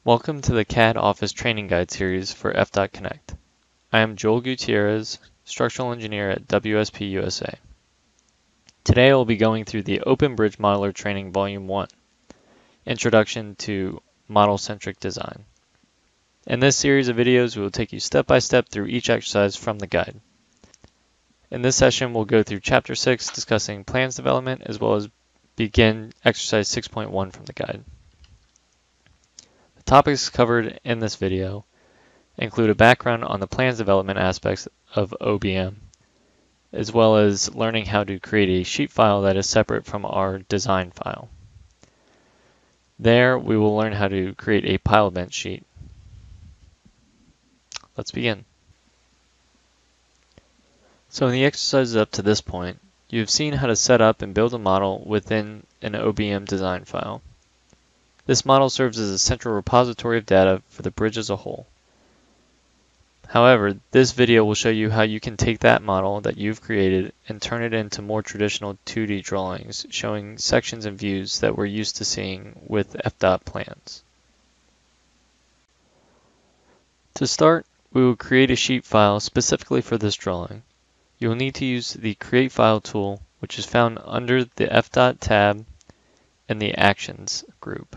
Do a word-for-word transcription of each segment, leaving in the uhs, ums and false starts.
Welcome to the C A D Office Training Guide series for F dot Connect. I am Joel Gutierrez, Structural Engineer at W S P U S A. Today I will be going through the Open Bridge Modeler Training Volume one, Introduction to Model-Centric Design. In this series of videos, we will take you step by step through each exercise from the guide. In this session, we'll go through Chapter six, discussing plans development, as well as begin Exercise six point one from the guide. The topics covered in this video include a background on the plans development aspects of O B M, as well as learning how to create a sheet file that is separate from our design file. There, we will learn how to create a pile bench sheet. Let's begin. So in the exercises up to this point, you've seen how to set up and build a model within an O B M design file. This model serves as a central repository of data for the bridge as a whole. However, this video will show you how you can take that model that you've created and turn it into more traditional two D drawings, showing sections and views that we're used to seeing with F dot plans. To start, we will create a sheet file specifically for this drawing. You will need to use the Create File tool, which is found under the F dot tab in the Actions group.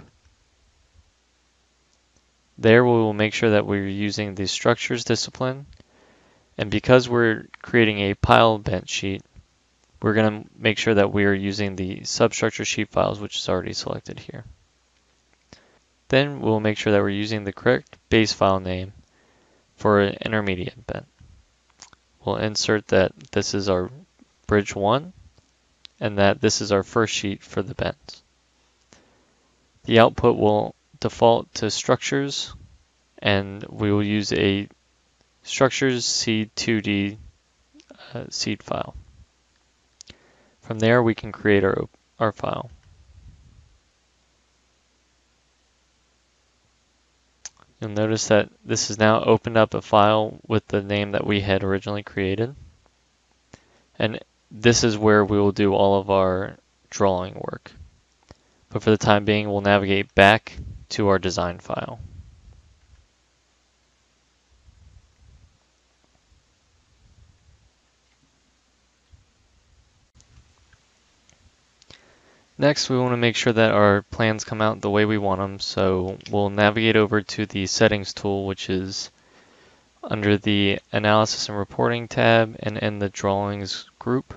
There we will make sure that we're using the Structures discipline, and because we're creating a pile bench sheet, we're going to make sure that we are using the Substructure sheet files, which is already selected here. Then we'll make sure that we're using the correct base file name for an intermediate bent. We'll insert that this is our bridge one and that this is our first sheet for the bent. The output will default to structures, and we will use a structures seed two D uh, seed file. From there, we can create our, our file. You'll notice that this has now opened up a file with the name that we had originally created. And this is where we will do all of our drawing work. But for the time being, we'll navigate back to our design file. Next, we want to make sure that our plans come out the way we want them, so we'll navigate over to the Settings tool, which is under the Analysis and Reporting tab and in the Drawings group.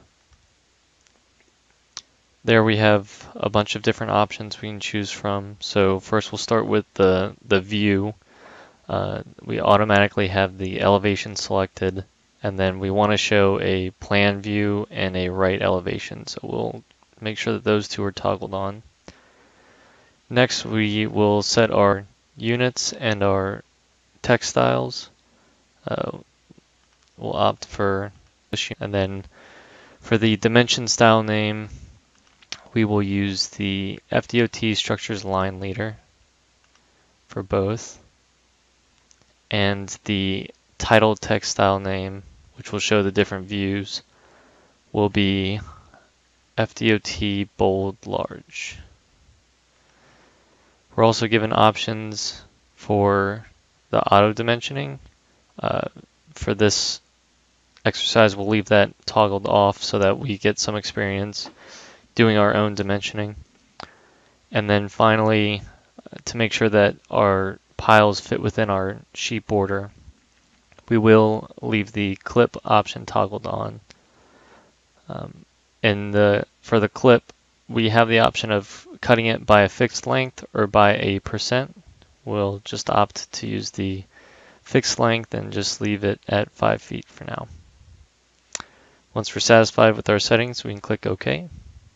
There we have a bunch of different options we can choose from. So first we'll start with the, the view. Uh, we automatically have the elevation selected, and then we want to show a plan view and a right elevation. So we'll make sure that those two are toggled on. Next we will set our units and our text styles. Uh, we'll opt for this, and then for the dimension style name, we will use the F D O T Structures Line Leader for both, and the title text style name, which will show the different views, will be F D O T Bold Large. We're also given options for the auto dimensioning. Uh, for this exercise, we'll leave that toggled off so that we get some experience doing our own dimensioning. And then finally, uh, to make sure that our piles fit within our sheet border, we will leave the clip option toggled on. Um, in the, for the clip, we have the option of cutting it by a fixed length or by a percent. We'll just opt to use the fixed length and just leave it at five feet for now. Once we're satisfied with our settings, we can click OK.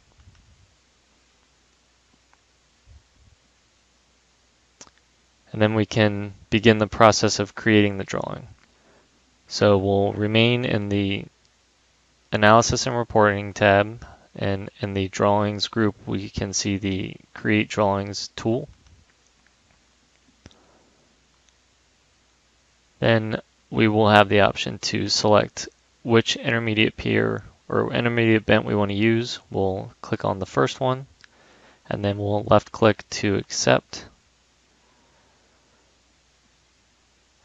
And then we can begin the process of creating the drawing. So we'll remain in the Analysis and Reporting tab, and in the Drawings group we can see the Create Drawings tool. Then we will have the option to select which intermediate pier or intermediate bent we want to use. We'll click on the first one, and then we'll left click to accept.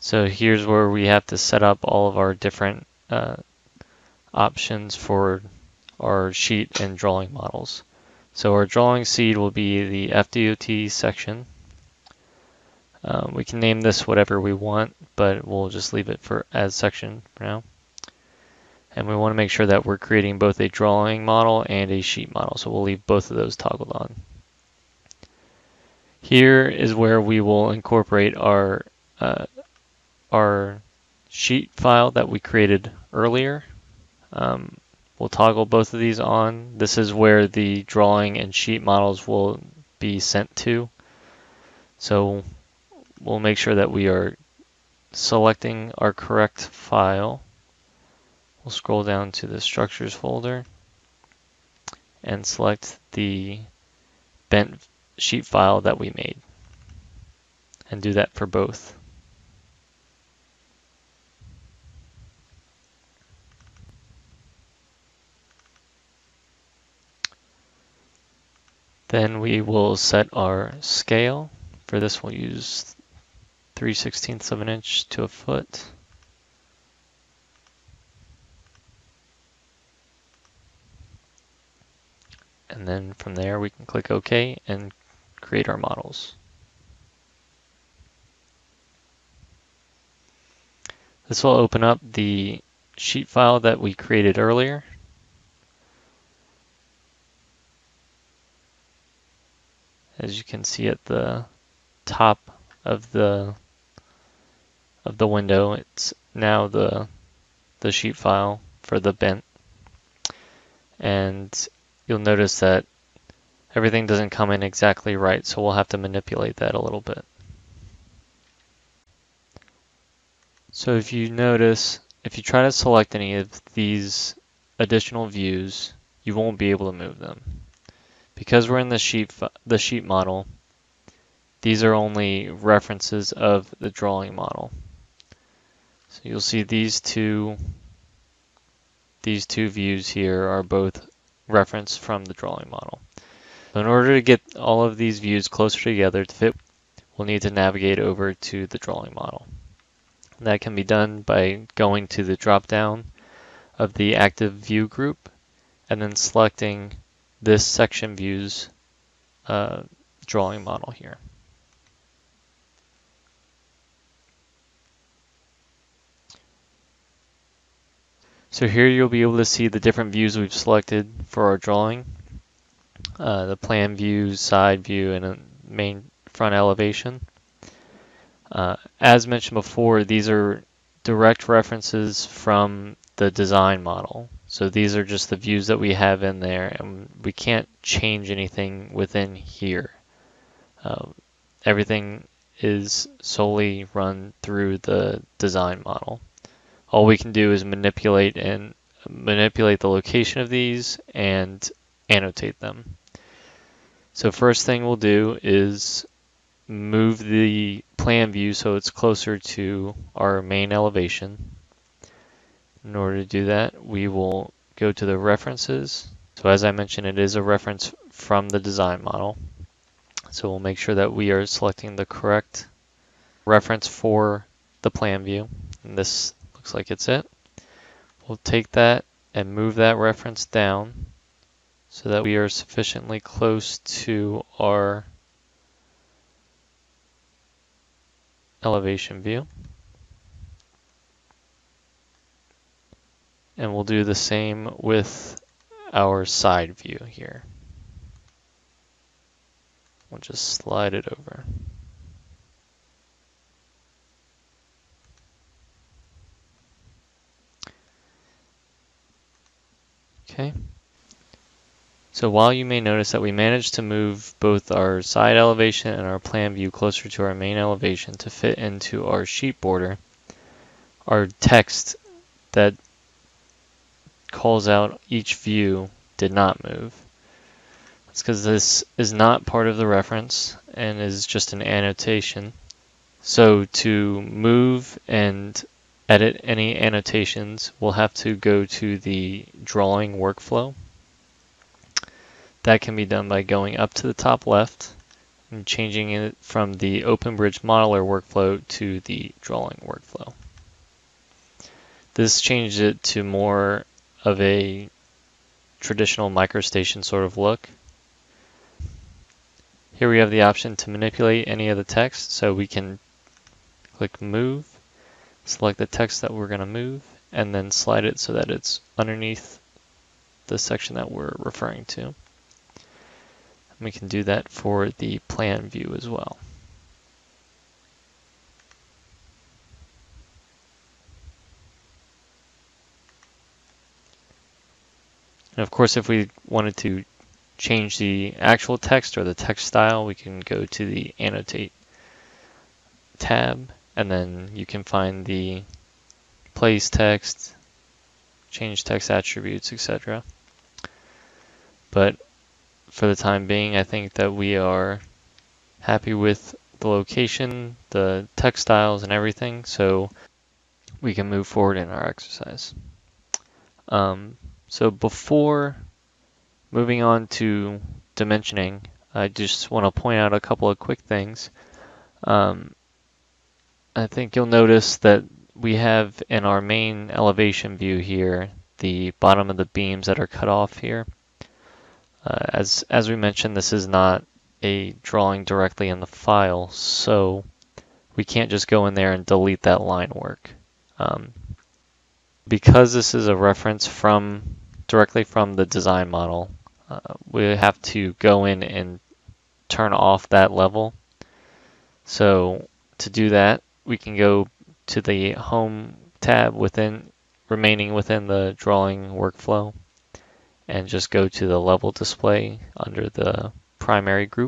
So here's where we have to set up all of our different uh, options for our sheet and drawing models. So our drawing seed will be the F D O T section. Um, we can name this whatever we want, but we'll just leave it for as section for now. And we want to make sure that we're creating both a drawing model and a sheet model, so we'll leave both of those toggled on. Here is where we will incorporate our uh, our sheet file that we created earlier. Um, we'll toggle both of these on. This is where the drawing and sheet models will be sent to. So we'll make sure that we are selecting our correct file. We'll scroll down to the structures folder and select the bent sheet file that we made, and do that for both. Then we will set our scale. For this we'll use three sixteenths of an inch to a foot. And then from there we can click OK and create our models. This will open up the sheet file that we created earlier. As you can see at the top of the of the window, it's now the the sheet file for the bent. And you'll notice that everything doesn't come in exactly right, so we'll have to manipulate that a little bit. So if you notice, if you try to select any of these additional views, you won't be able to move them. Because we're in the sheet, the sheet model, these are only references of the drawing model. So you'll see these two, these two views here are both referenced from the drawing model. So in order to get all of these views closer together to fit, we'll need to navigate over to the drawing model. That can be done by going to the drop-down of the active view group and then selecting this section views uh, drawing model here. So here you'll be able to see the different views we've selected for our drawing. Uh, the plan view, side view, and a main front elevation. Uh, as mentioned before, these are direct references from the design model. So these are just the views that we have in there, and we can't change anything within here. Uh, everything is solely run through the design model. All we can do is manipulate and manipulate the location of these and annotate them. So first thing we'll do is move the plan view so it's closer to our main elevation. In order to do that, we will go to the references. So as I mentioned, it is a reference from the design model. So we'll make sure that we are selecting the correct reference for the plan view. And this looks like it's it. We'll take that and move that reference down so that we are sufficiently close to our elevation view. And we'll do the same with our side view here. We'll just slide it over. Okay. So while you may notice that we managed to move both our side elevation and our plan view closer to our main elevation to fit into our sheet border, our text that calls out each view did not move. That's because this is not part of the reference and is just an annotation. So to move and edit any annotations, we'll have to go to the drawing workflow. That can be done by going up to the top left and changing it from the OpenBridge modeler workflow to the drawing workflow. This changed it to more of a traditional MicroStation sort of look. Here we have the option to manipulate any of the text, so we can click Move, select the text that we're going to move, and then slide it so that it's underneath the section that we're referring to. We can do that for the plan view as well. And of course, if we wanted to change the actual text or the text style, we can go to the Annotate tab, and then you can find the place text, change text attributes, et cetera. But for the time being, I think that we are happy with the location, the text styles, and everything, so we can move forward in our exercise. Um, so before moving on to dimensioning, I just want to point out a couple of quick things. Um, I think you'll notice that we have in our main elevation view here the bottom of the beams that are cut off here. Uh, as, as we mentioned, this is not a drawing directly in the file, so we can't just go in there and delete that line work. Um, because this is a reference from directly from the design model, uh, we have to go in and turn off that level. So to do that, we can go to the Home tab within, remaining within the drawing workflow, and just go to the level display under the primary group.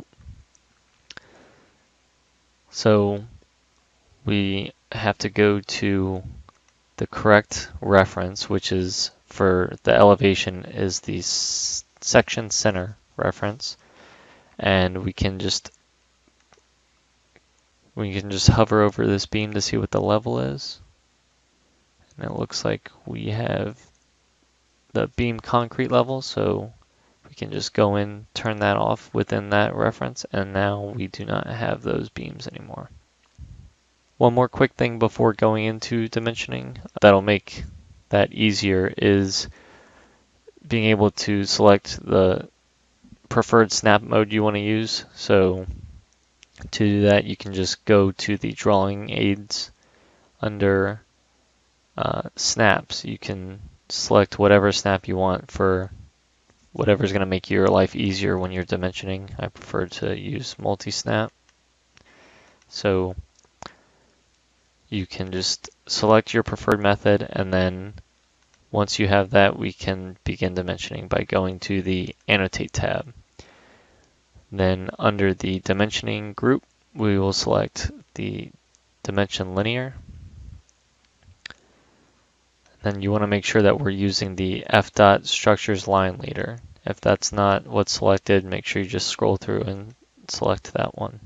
So we have to go to the correct reference, which is for the elevation is the section center reference, and we can just we can just hover over this beam to see what the level is. And it looks like we have the beam concrete level, so we can just go in, turn that off within that reference, and now we do not have those beams anymore. One more quick thing before going into dimensioning that'll make that easier is being able to select the preferred snap mode you want to use. So to do that, you can just go to the drawing aids under uh, snaps. You can select whatever snap you want for whatever's going to make your life easier when you're dimensioning. I prefer to use multi-snap. So you can just select your preferred method, and then once you have that, we can begin dimensioning by going to the Annotate tab. Then under the dimensioning group, we will select the dimension linear. Then you want to make sure that we're using the F dot structures line leader. If that's not what's selected, make sure you just scroll through and select that one.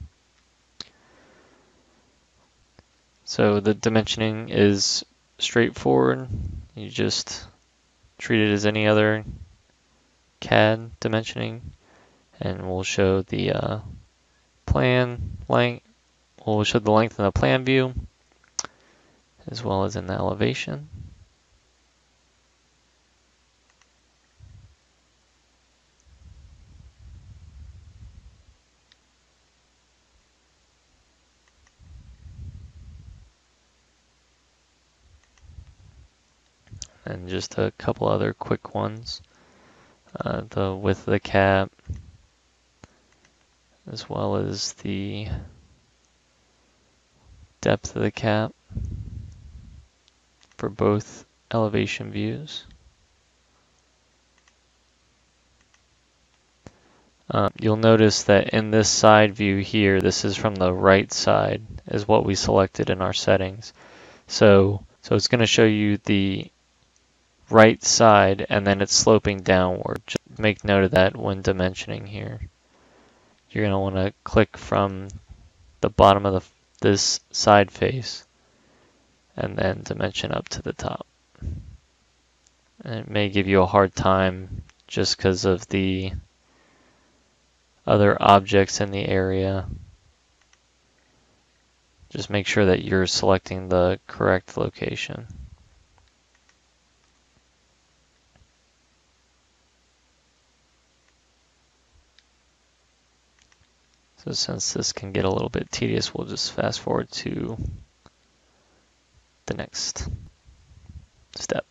So the dimensioning is straightforward. You just treat it as any other C A D dimensioning, and we'll show the uh, plan length. We'll show the length in the plan view, as well as in the elevation. And just a couple other quick ones. Uh, the width of the cap, as well as the depth of the cap for both elevation views. Uh, you'll notice that in this side view here, this is from the right side, is what we selected in our settings. So, so it's going to show you the right side, and then it's sloping downward. Just make note of that when dimensioning here. You're going to want to click from the bottom of the, this side face, and then dimension up to the top. And it may give you a hard time just because of the other objects in the area. Just make sure that you're selecting the correct location. So since this can get a little bit tedious, we'll just fast forward to the next step.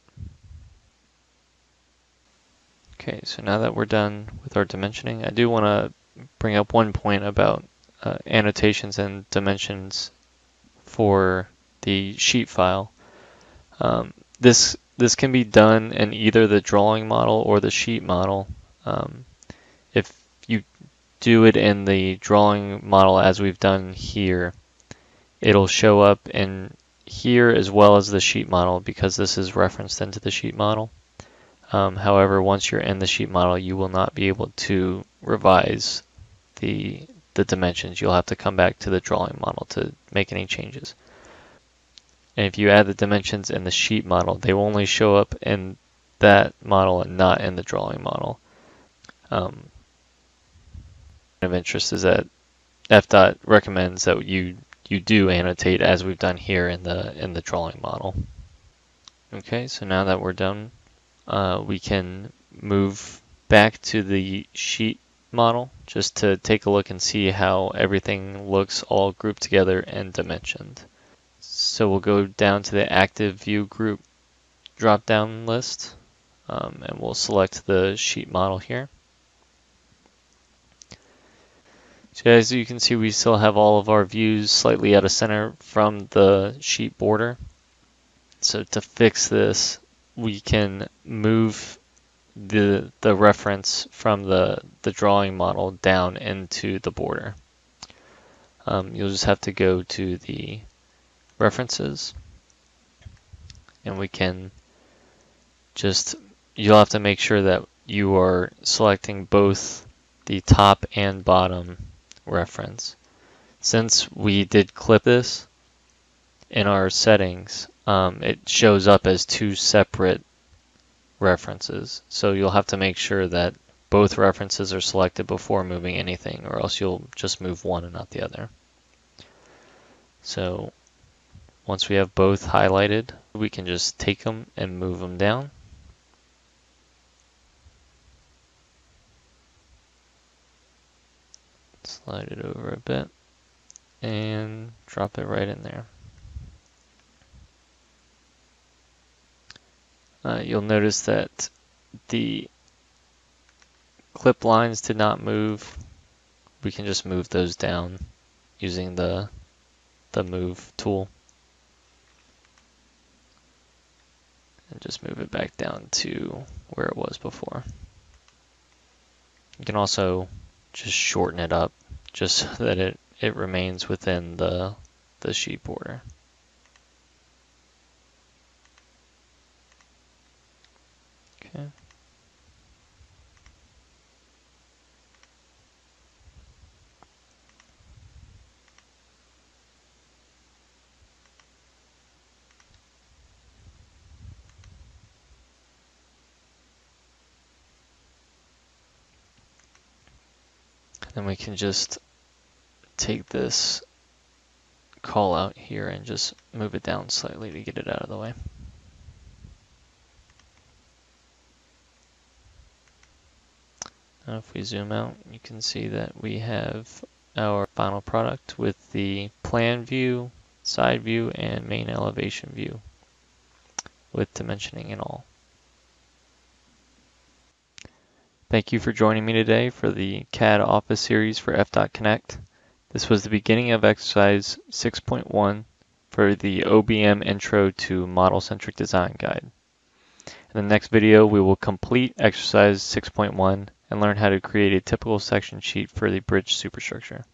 Okay, so now that we're done with our dimensioning, I do want to bring up one point about uh, annotations and dimensions for the sheet file. Um, this this can be done in either the drawing model or the sheet model. Um, if you do it in the drawing model as we've done here, it'll show up in here as well as the sheet model because this is referenced into the sheet model. Um, however, once you're in the sheet model, you will not be able to revise the the dimensions. You'll have to come back to the drawing model to make any changes. And if you add the dimensions in the sheet model, they will only show up in that model and not in the drawing model. Um, of interest is that F D O T recommends that you you do annotate as we've done here in the in the drawing model. Okay, so now that we're done, uh, we can move back to the sheet model just to take a look and see how everything looks all grouped together and dimensioned. So we'll go down to the active view group drop down list, um, and we'll select the sheet model here. So as you can see, we still have all of our views slightly out of center from the sheet border. So to fix this, we can move the the reference from the, the drawing model down into the border. Um, you'll just have to go to the references, and we can just, you'll have to make sure that you are selecting both the top and bottom reference. Since we did clip this in our settings, um, it shows up as two separate references. So you'll have to make sure that both references are selected before moving anything, or else you'll just move one and not the other. So once we have both highlighted, we can just take them and move them down. Slide it over a bit and drop it right in there. Uh, you'll notice that the clip lines did not move. We can just move those down using the the move tool. And just move it back down to where it was before. You can also just shorten it up just so that it, it remains within the, the sheet border. Okay. Then we can just take this call out here and just move it down slightly to get it out of the way. Now if we zoom out, you can see that we have our final product with the plan view, side view, and main elevation view with dimensioning and all. Thank you for joining me today for the C A D Office series for F dot Connect. This was the beginning of exercise six point one for the O B M Intro to Model-Centric Design Guide. In the next video, we will complete exercise six point one and learn how to create a typical section sheet for the bridge superstructure.